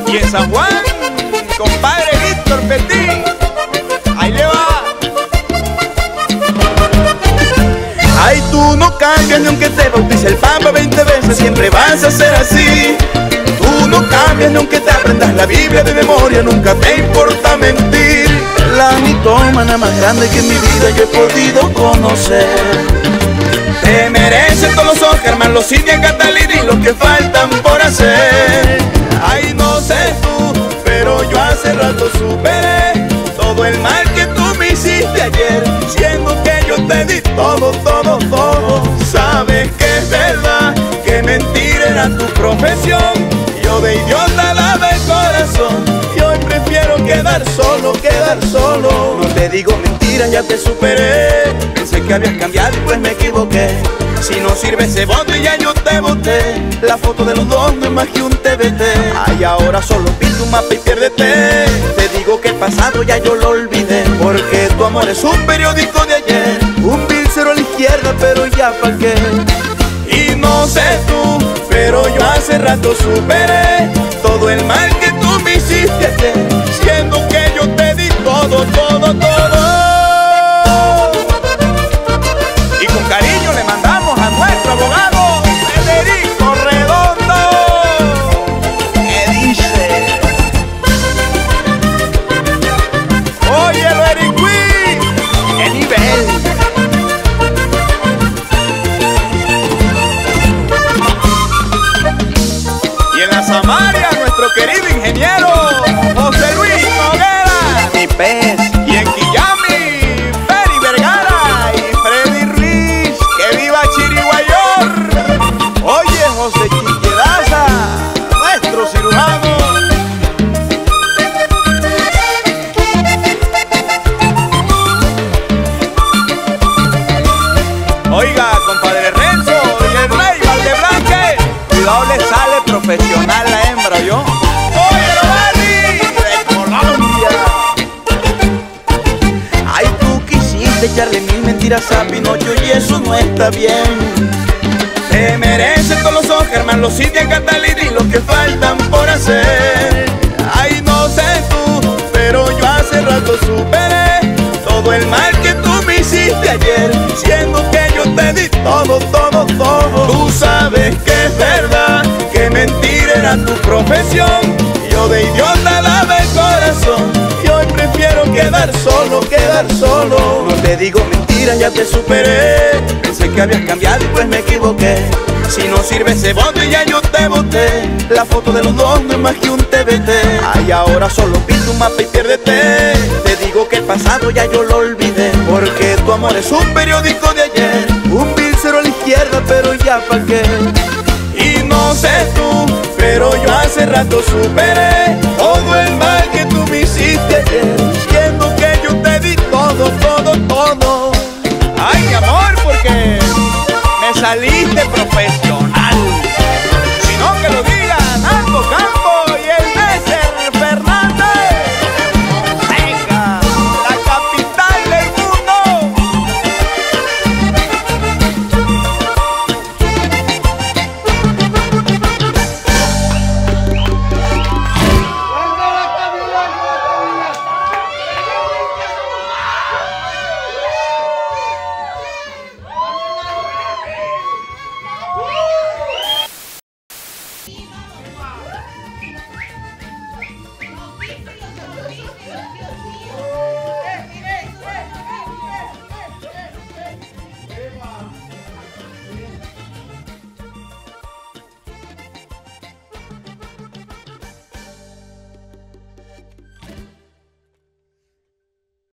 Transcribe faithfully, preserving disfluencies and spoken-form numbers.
Y en San Juan, compadre Víctor Petit, ahí le va. Ay, tú no cambias ni aunque te bautice el Papa veinte veces, siempre vas a ser así. Tú no cambias ni aunque te aprendas la Biblia de memoria, nunca te importa mentir. La mitómana más grande que en mi vida yo he podido conocer. Te mereces todos los Oscar, más los Cintia Catalina y los que faltan por hacer. Ay, no sé tú, pero yo hace rato superé todo el mal que tú me hiciste ayer, siendo que yo te di todo, todo, todo. Sabes que es verdad, que mentira era tu profesión. Yo de idiota daba el corazón y hoy prefiero quedar solo, quedar solo. No te digo mentiras, ya te superé. Pensé que habías cambiado y pues me equivoqué. Si no sirve ese voto y ya yo te voté. La foto de los dos no es más que un T B T. Ay, ahora solo pinta un mapa y piérdete. Te digo que el pasado ya yo lo olvidé, porque tu amor es un periódico de ayer, un pilcero a la izquierda, pero ya pa' qué. Y no sé tú, pero yo hace rato superé todo el mal que tú me hiciste ayer, siendo que yo te di todo, todo, todo. Y con cariño le mandamos a nuestro abogado Federico Redondo, que dice: óyelo, Eric, qué nivel. Y en la Samaria, nuestro querido ingeniero José Luis Noguera, Mi pez. y en Quillami, Feri Vergara y Freddy Ruiz, que viva Chiriguayor. Oye, José Chiquedaza, nuestro cirujano. Oiga, compadre Renzo y el rey Valdeblanque, cuidado, le sale profesional la hembra, ¿yo? Oye, Barry, de Colombia. Ay, tú quisiste echarle mil mentiras a Pinocho y eso no está bien. Te mereces todos los Oscar, más los Cintia Catalina y los que faltan por hacer. Ay, no sé tú, pero yo hace rato superé todo el mal que tú me hiciste ayer, siendo que yo te di todo, todo, todo. Tú sabes que es verdad, que mentira era tu profesión. Yo de idiota daba el corazón y hoy prefiero quedar solo, quedar solo. No te digo mentiras, ya te superé. Pensé que habías cambiado y pues me equivoqué. Si no sirve ese voto y ya yo te voté. La foto de los dos no es más que un T B T. Ay, ahora solo pinta un mapa y piérdete. Te digo que el pasado ya yo lo olvidé, porque tu amor es un periódico de ayer, un pilcero a la izquierda, pero ya pa' qué. Y no sé tú, pero yo hace rato superé todo el mal que tú me hiciste ayer, siendo que yo te di todo, todo, todo. Ay, mi amor, porque me saliste profesional. Si no, que lo diga Nando Campo y el Messer Fernández. Venga, la capital del mundo.